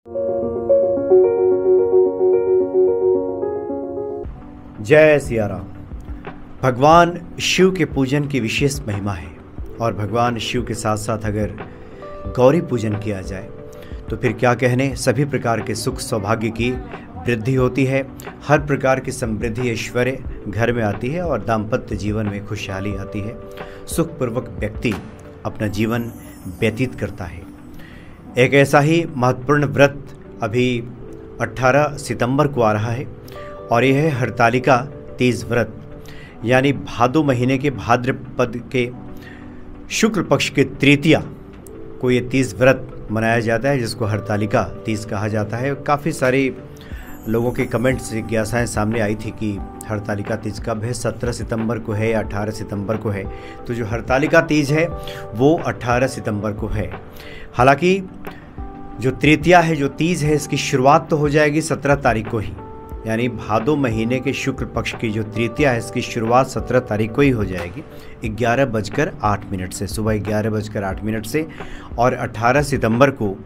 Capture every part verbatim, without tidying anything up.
जय सिया राम। भगवान शिव के पूजन की विशेष महिमा है और भगवान शिव के साथ साथ अगर गौरी पूजन किया जाए तो फिर क्या कहने, सभी प्रकार के सुख सौभाग्य की वृद्धि होती है, हर प्रकार की समृद्धि ऐश्वर्य घर में आती है और दाम्पत्य जीवन में खुशहाली आती है। सुखपूर्वक व्यक्ति अपना जीवन व्यतीत करता है। एक ऐसा ही महत्वपूर्ण व्रत अभी अठारह सितंबर को आ रहा है और यह है हरतालिका तीज व्रत, यानी भादो महीने के भाद्रपद के शुक्ल पक्ष के तृतीया को ये तीज व्रत मनाया जाता है, जिसको हरतालिका तीज कहा जाता है। काफ़ी सारे लोगों के कमेंट्स जिज्ञासाएँ सामने आई थी कि हरतालिका तीज कब है, सत्रह सितंबर को है या अठारह सितंबर को है। तो जो हरतालिका तीज है वो अठारह सितंबर को है। हालांकि जो तृतीया है, जो तीज है, इसकी शुरुआत तो हो जाएगी सत्रह तारीख को ही, यानी भादो महीने के शुक्ल पक्ष की जो तृतीया है इसकी शुरुआत सत्रह तारीख को ही हो जाएगी ग्यारह बजकर आठ मिनट से, सुबह ग्यारह बजकर आठ मिनट से। और अठारह सितंबर को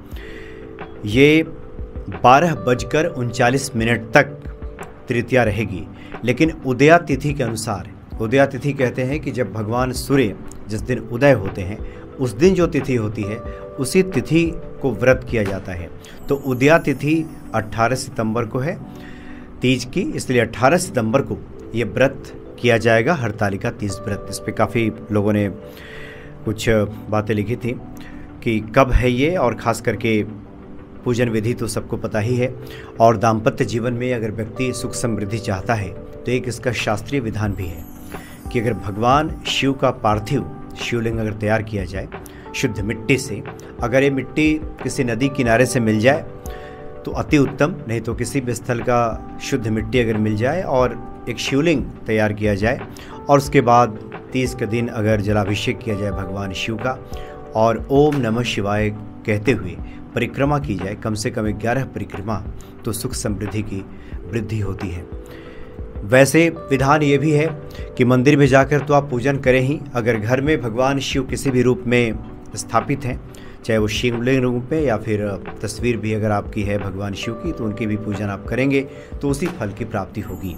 ये बारह बजकर उनचालीस मिनट तक तृतीया रहेगी। लेकिन उदया तिथि के अनुसार, उदया तिथि कहते हैं कि जब भगवान सूर्य जिस दिन उदय होते हैं उस दिन जो तिथि होती है उसी तिथि को व्रत किया जाता है। तो उदया तिथि अठारह सितंबर को है तीज की, इसलिए अठारह सितंबर को ये व्रत किया जाएगा, हरतालिका तीज व्रत। इस पर काफ़ी लोगों ने कुछ बातें लिखी थी कि कब है ये, और ख़ास करके पूजन विधि तो सबको पता ही है। और दाम्पत्य जीवन में अगर व्यक्ति सुख समृद्धि चाहता है तो एक इसका शास्त्रीय विधान भी है कि अगर भगवान शिव का पार्थिव शिवलिंग अगर तैयार किया जाए शुद्ध मिट्टी से, अगर ये मिट्टी किसी नदी किनारे से मिल जाए तो अति उत्तम, नहीं तो किसी भी स्थल का शुद्ध मिट्टी अगर मिल जाए और एक शिवलिंग तैयार किया जाए और उसके बाद तीज के दिन अगर जलाभिषेक किया जाए भगवान शिव का और ओम नमः शिवाय कहते हुए परिक्रमा की जाए, कम से कम ग्यारह परिक्रमा, तो सुख समृद्धि की वृद्धि होती है। वैसे विधान ये भी है कि मंदिर में जाकर तो आप पूजन करें ही, अगर घर में भगवान शिव किसी भी रूप में स्थापित हैं, चाहे वो शिवलिंग रूप में या फिर तस्वीर भी अगर आपकी है भगवान शिव की, तो उनकी भी पूजन आप करेंगे तो उसी फल की प्राप्ति होगी।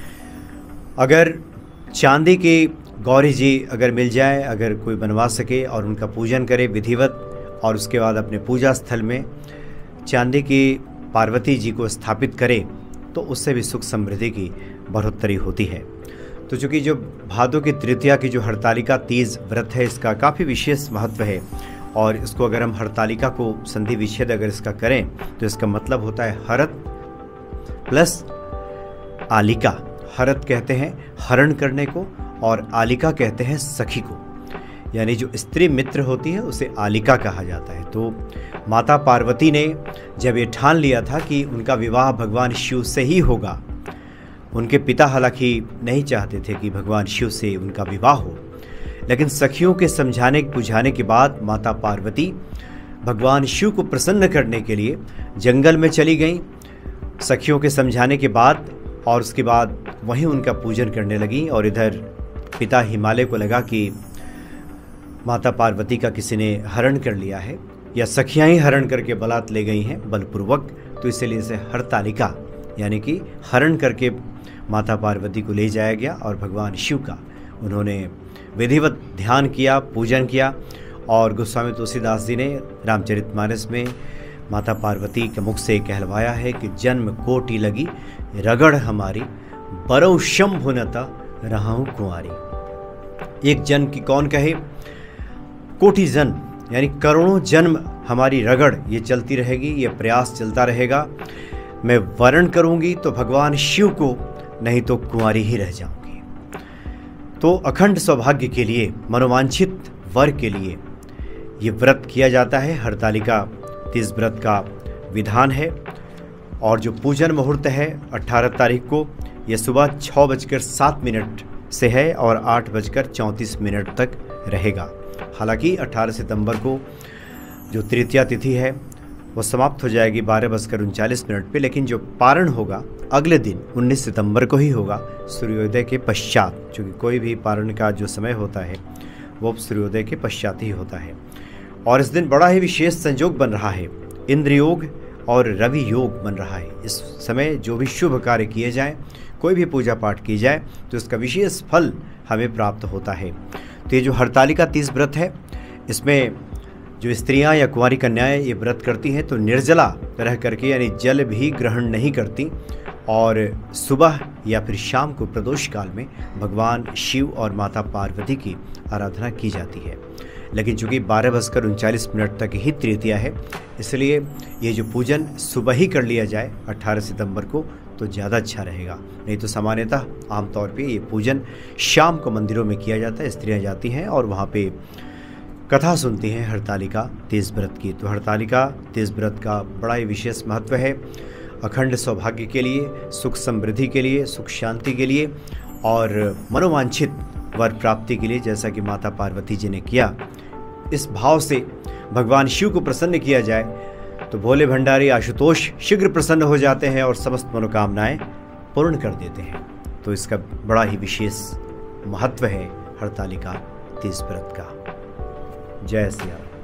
अगर चांदी की गौरी जी अगर मिल जाए, अगर कोई बनवा सके और उनका पूजन करे विधिवत, और उसके बाद अपने पूजा स्थल में चांदी की पार्वती जी को स्थापित करे तो उससे भी सुख समृद्धि की बढ़ोतरी होती है। तो चूँकि जो भादों की तृतीया की जो हरतालिका तीज व्रत है इसका काफ़ी विशेष महत्व है, और इसको अगर हम हरतालिका को संधि विच्छेद अगर इसका करें तो इसका मतलब होता है हरत प्लस आलिका। हरत कहते हैं हरण करने को और आलिका कहते हैं सखी को, यानी जो स्त्री मित्र होती है उसे आलिका कहा जाता है। तो माता पार्वती ने जब ये ठान लिया था कि उनका विवाह भगवान शिव से ही होगा, उनके पिता हालांकि नहीं चाहते थे कि भगवान शिव से उनका विवाह हो, लेकिन सखियों के समझाने बुझाने के बाद माता पार्वती भगवान शिव को प्रसन्न करने के लिए जंगल में चली गईं, सखियों के समझाने के बाद, और उसके बाद वहीं उनका पूजन करने लगी। और इधर पिता हिमालय को लगा कि माता पार्वती का किसी ने हरण कर लिया है या सखियां ही हरण करके बलात् ले गई हैं बलपूर्वक, तो इसलिए इसे हरतालिका यानी कि हरण करके माता पार्वती को ले जाया गया और भगवान शिव का उन्होंने विधिवत ध्यान किया, पूजन किया। और गोस्वामी तुलसीदास जी ने रामचरितमानस में माता पार्वती के मुख से कहलवाया है कि जन्म कोटि लगी रगड़ हमारी, बरौ शंभुनता रहाऊं कुंवारी। एक जन्म की कौन कहे, कोटि जन्म यानी करोड़ों जन्म हमारी रगड़ ये चलती रहेगी, ये प्रयास चलता रहेगा। मैं वर्ण करूंगी तो भगवान शिव को, नहीं तो कुंवारी ही रह जाऊंगी। तो अखंड सौभाग्य के लिए, मनोवांछित वर के लिए ये व्रत किया जाता है। हरतालिका तीज व्रत का विधान है। और जो पूजन मुहूर्त है अठारह तारीख को, यह सुबह छः बजकर सात मिनट से है और आठ बजकर चौंतीस मिनट तक रहेगा। हालांकि अठारह सितंबर को जो तृतीया तिथि है वो समाप्त हो जाएगी बारह बजकर उनचालीस मिनट पे, लेकिन जो पारण होगा अगले दिन उन्नीस सितंबर को ही होगा, सूर्योदय के पश्चात। क्योंकि कोई भी पारण का जो समय होता है वो सूर्योदय के पश्चात ही होता है। और इस दिन बड़ा ही विशेष संयोग बन रहा है, इंद्र योग और रवि योग बन रहा है। इस समय जो भी शुभ कार्य किए जाएं, कोई भी पूजा पाठ की जाए तो इसका विशेष फल हमें प्राप्त होता है। तो ये जो हरतालिका तीज व्रत है, इसमें जो स्त्रियां या कुंवारी कन्याएं ये व्रत करती हैं तो निर्जला रह करके, यानी जल भी ग्रहण नहीं करती, और सुबह या फिर शाम को प्रदोष काल में भगवान शिव और माता पार्वती की आराधना की जाती है। लेकिन चूँकि बारह बजकर उनचालीस मिनट तक ही तृतीया है, इसलिए ये जो पूजन सुबह ही कर लिया जाए अठारह सितंबर को तो ज़्यादा अच्छा रहेगा। नहीं तो सामान्यतः आमतौर पे ये पूजन शाम को मंदिरों में किया जाता है। स्त्रियाँ जाती हैं और वहाँ पे कथा सुनती हैं हरतालिका तीज व्रत की। तो हरतालिका तीज व्रत का बड़ा ही विशेष महत्व है, अखंड सौभाग्य के लिए, सुख समृद्धि के लिए, सुख शांति के लिए और मनोवांछित वर प्राप्ति के लिए, जैसा कि माता पार्वती जी ने किया। इस भाव से भगवान शिव को प्रसन्न किया जाए तो भोले भंडारी आशुतोष शीघ्र प्रसन्न हो जाते हैं और समस्त मनोकामनाएं पूर्ण कर देते हैं। तो इसका बड़ा ही विशेष महत्व है हरतालिका तीज व्रत का। जय सिया राम।